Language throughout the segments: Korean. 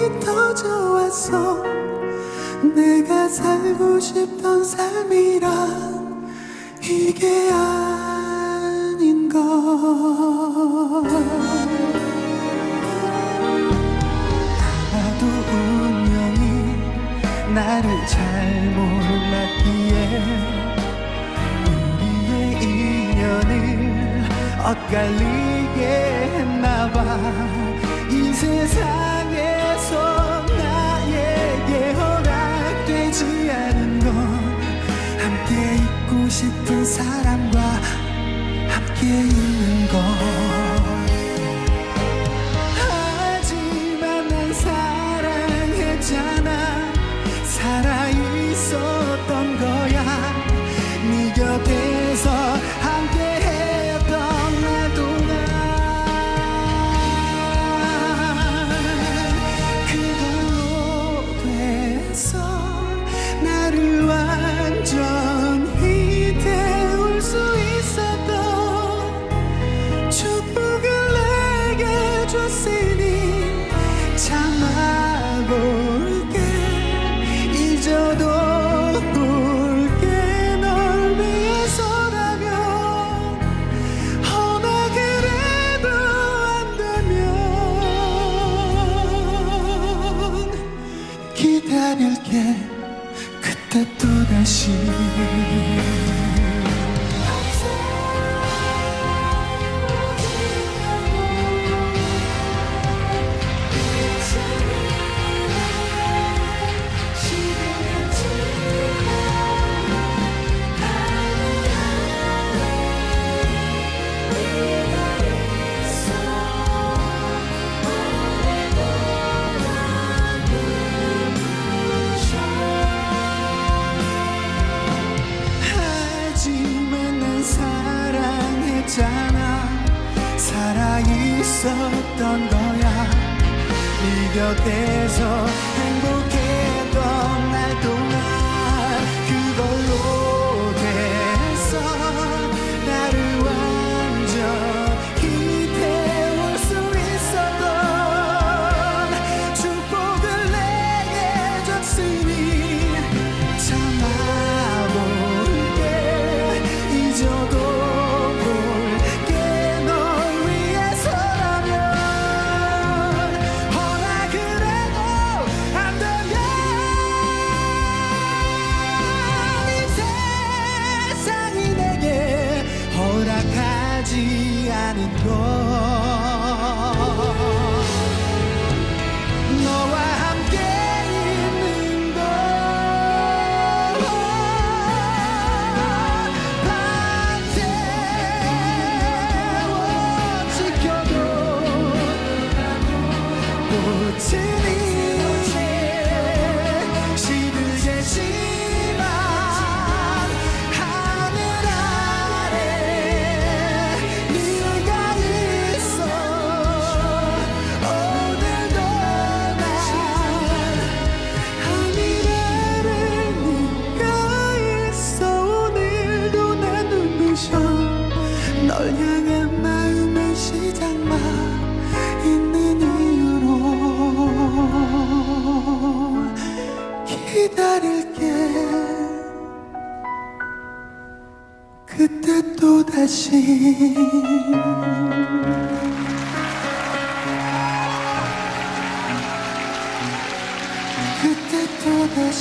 더 좋았어. 내가 살고 싶던 삶이란 이게 아닌 걸. 나도 운명이 나를 잘 몰랐기에 우리의 인연을 엇갈리게 했나봐. 이 세상에서 나에게 허락되지 않은 건 함께 있고 싶은 사람과 함께 있는 것. 하지만 난 사랑했잖아. 살아있었던 거야. 네 곁에서 함께했던 날 동안. 그걸로 돼서 나를 완전히 태울 수 있었던 축복을 내게 줬으니 참아볼게. 잊어도 볼게. 널 위해서라면. 허나 그래도 안 되면 기다릴게. 그때 또다시. 하지만 난 사랑했잖아. 살아있었던 거야. 네 곁에서 행복했던 날 동안. 그걸로 돼서 나를 완전히 태울 수 있었던 축복을 내게 줬으니 참아볼게. 잊어도 볼게. 널 위해서라면. 허나 그래도 안 되면 이 세상이 내게 허락하지 않은 것. 너와 함께 있는 것. 밤새워 지켜도 꽃은 이제 시들겠지만 하늘 아래 네가 있어. 오늘도 난 하늘 아래 네가 있어. 오늘도 난 눈부셔. 널 향한 마음의 시작만 있는 이유로 기다릴게. 그때 또다시. 그때 또다시.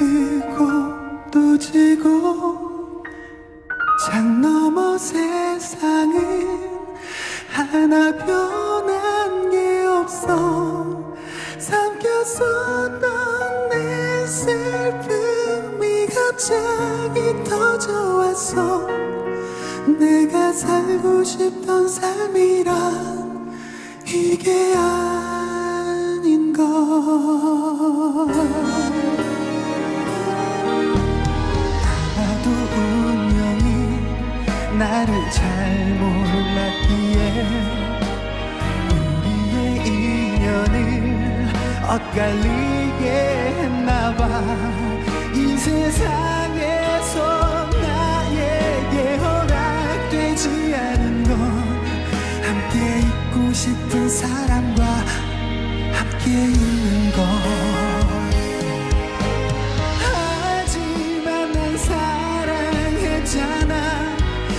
뜨고 또 지고 창 너머 세상은 하나 변한 게 없어. 삼켰었던 내 슬픔이 갑자기 터져왔어. 내가 살고 싶던 삶이란 이게 아닌 걸. 나도 운명이 나를 잘 몰랐기에 우리의 인연을 엇갈리게 했나봐. 이 세상에서 나에게 허락되지 않은 건 함께 있고 싶은 사람과 함께 있는 것. 하지만 난 사랑했잖아.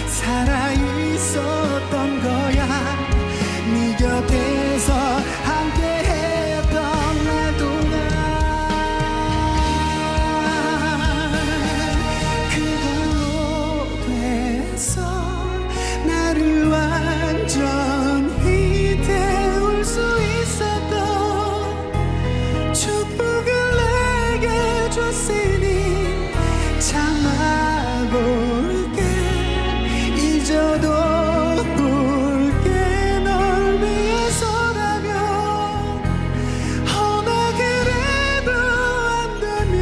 살아있었던 거야. 네 곁에서 함께했던 날 동안. 그걸로 돼서 나를 완전히 태울 수 있었던 축복을 내게 줬으니 참아볼게. 잊어도 볼게. 널 위해서라면. 허나 그래도 안 되면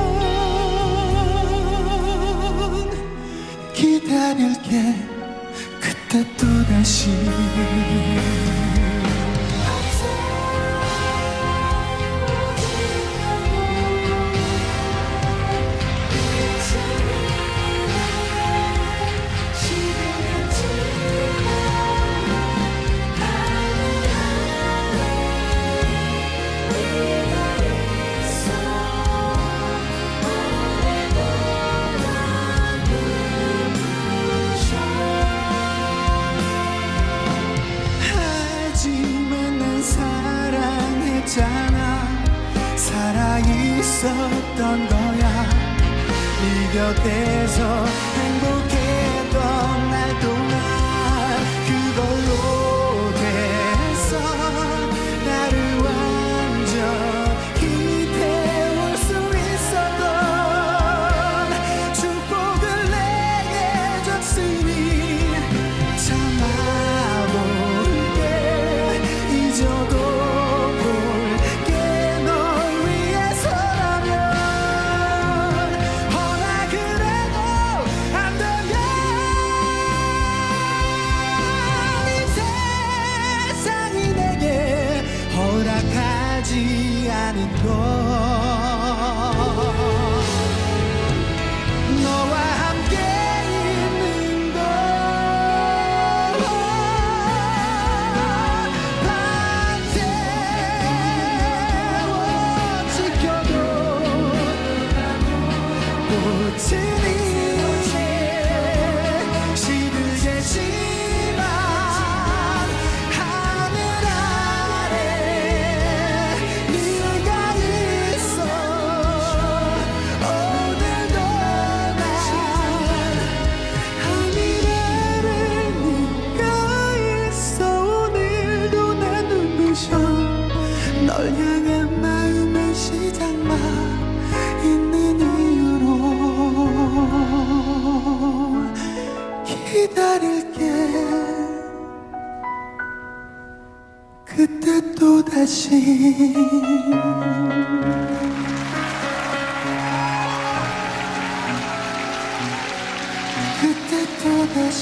기다릴게. 그때 또다시 살아있었던 거야. 네 곁에서 행복했던 날 동안. 그걸로 돼서 나를 완전히 태울 수 있었던 축복을 내게 줬으니 참아볼게. 잊어도 허락하지 않은 것. 너와 함께 있는 것. 밤새워 지켜도 꽃은 이제 시들겠지만 하늘 아래 네가 있어. 오늘도 난 하늘 아래 네가 있어. 오늘도 난 눈부셔. 널 향한 마음의 시작만 있는 이유로 기다릴게. 그때 또다시 그때 또다시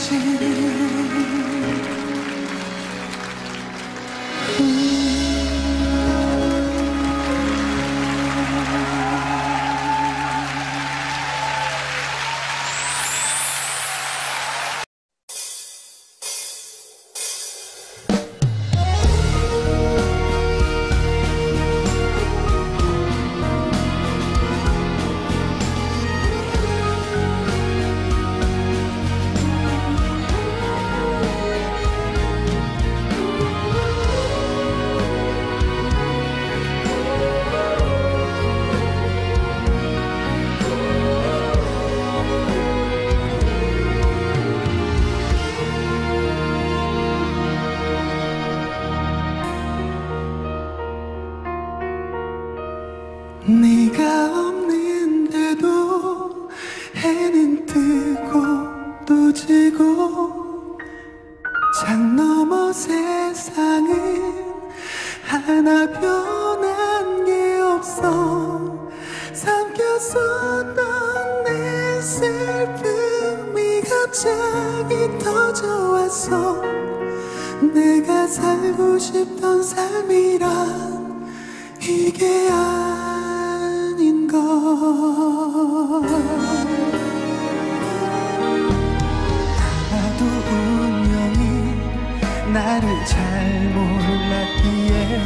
숨겼었던 내 슬픔이 갑자기 터져왔어. 내가 살고 싶던 삶이란 이게 아닌 걸. 나도 분명히 나를 잘 몰랐기에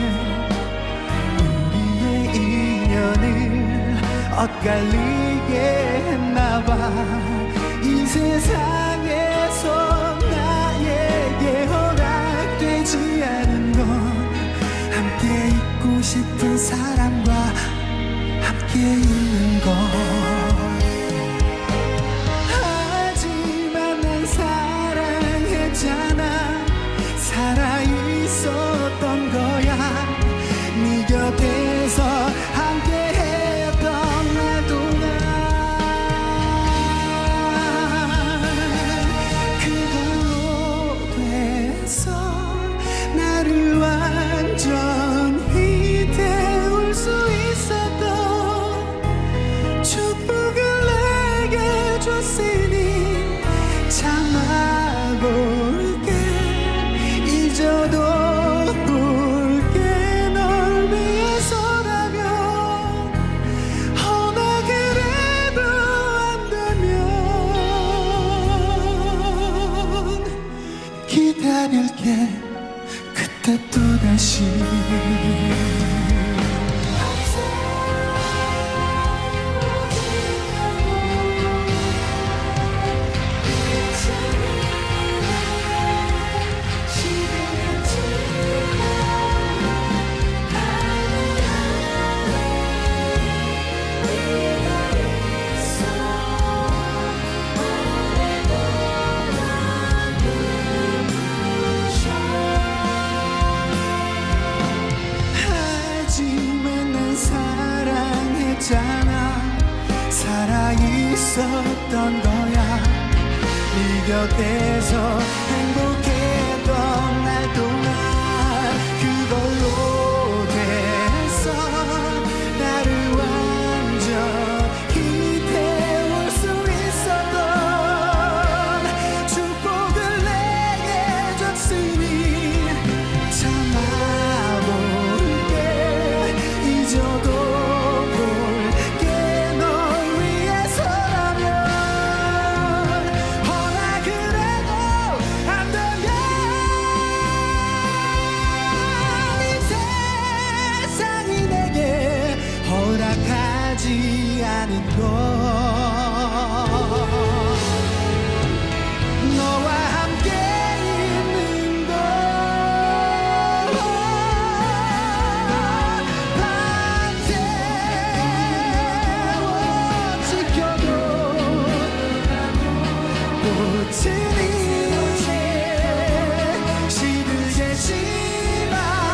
우리의 인연을 엇갈리게 했나봐. 이 세상에서 나에게 허락되지 않은 건 함께 있고 싶은 사람과 함께 있는 것. 하지만 난 사랑했잖아. 살아있었던 거야. 네 곁에서 함께했던 날 동안. 그걸로 돼서 나를 완전히 태울 수 있었던 축복을 내게 줬으니 참아볼게. 잊어도 볼게. 널 위해서라면. 허나 그래도 안 되면 기다릴게. 그때 또다시. 하지만 난 사랑했잖아. 살아있었던 거야. 네 곁에서 행복했던 날 동안. 그걸로 돼서 나를 완전히 태울 수 있었던 축복을 내게 줬으니 참아볼게. 잊어도 볼게. 널 위해서라면. 허나 그래도 안 되면 이 세상이 내게 허락하지 않은 것. 너와 함께 있는 것. 밤새워 지켜도 꽃은 이제 시들겠지만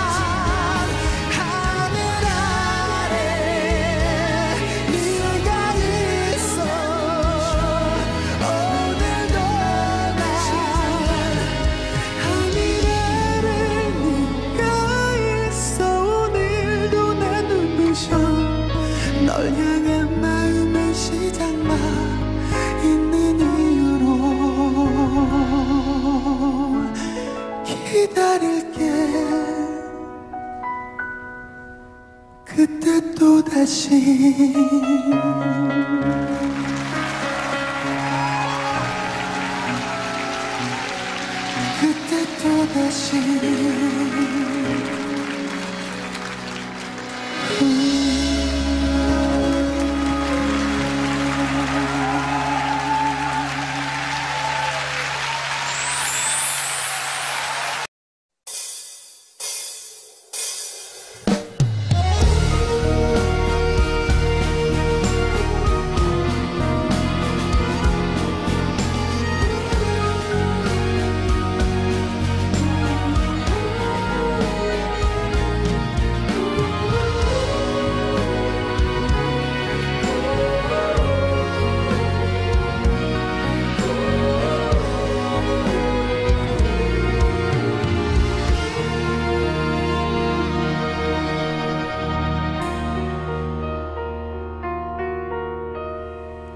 하늘 아래 네가 있어. 오늘도 난 하늘 아래 네가 있어. 오늘도 난 눈부셔. 널 향한 마음의 시작만 있는 이유로 기다릴게. 그때 또다시. 그때 또다시.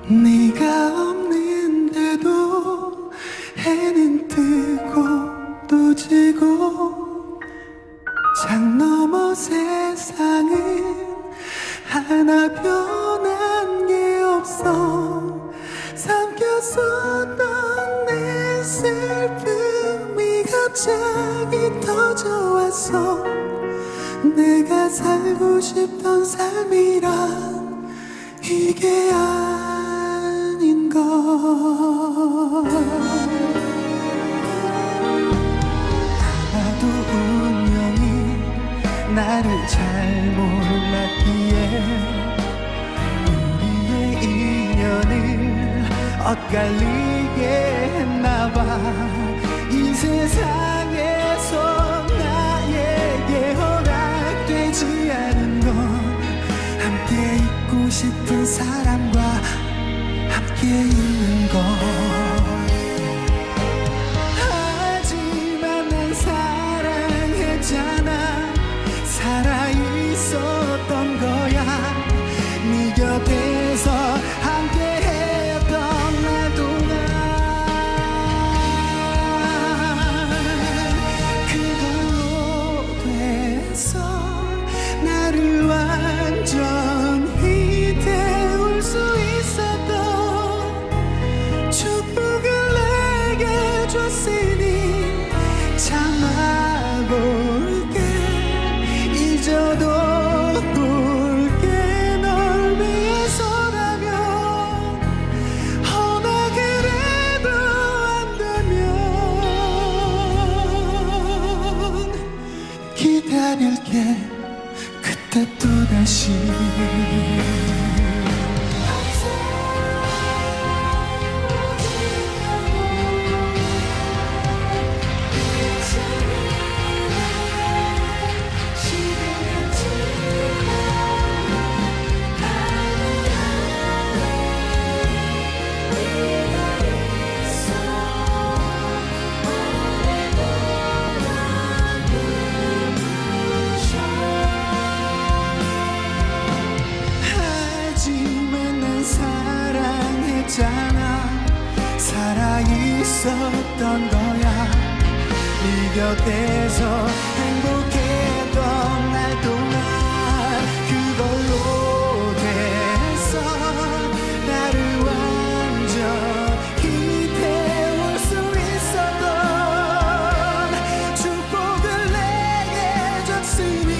네가 없는데도 해는 뜨고 또 지고 창 너머 세상은 하나 변한 게 없어. 삼켰었던 내 슬픔이 갑자기 터져왔어. 내가 살고 싶던 삶이란 이게 아닌 걸. 나도 운명이 나를 잘 몰랐기에 우리의 인연을 엇갈리게 했나봐. 이 세상에서 나에게 허락되지 않은 건 함께 있고 싶은 사람과 함께 있는 것. 하지만 난 사랑했잖아. 살아있었던 거야. 네 곁에서 함께했던 날 동안. 그걸로 돼서 나를 완전히 태울 수 있었던 축복을 내게 줬으니 참아볼게. 잊어도 볼게. 널 위해서라면. 허나 그래도 안 되면 기다릴게. 그때 또다시 살아있었던 거야. 네 곁에서 행복했던 날 동안. 그걸로 돼서 나를 완전히 태울 수 있었던 축복을 내게 줬으니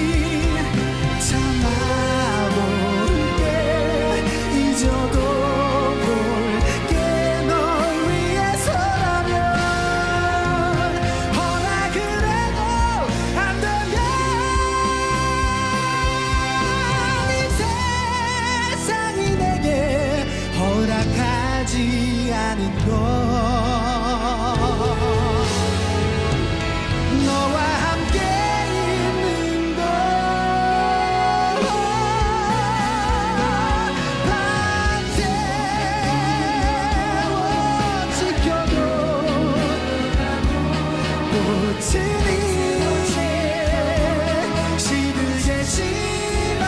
참아볼게. 잊어도 허락하지 않은 것. 너와 함께 있는 것. 밤새워 지켜도 꽃은 이제 시들겠지만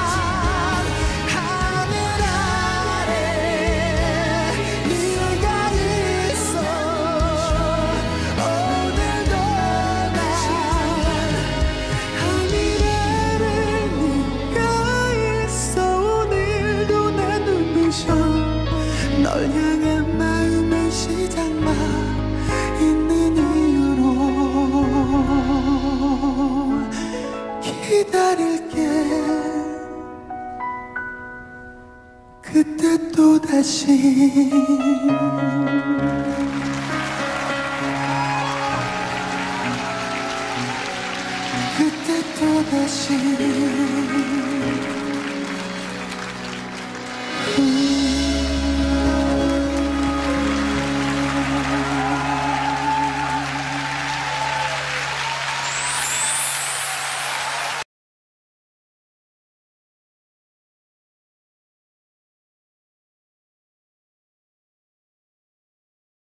널 향한 마음의 시작만 있는 이유로 기다릴게. 그때 또다시 그때 또다시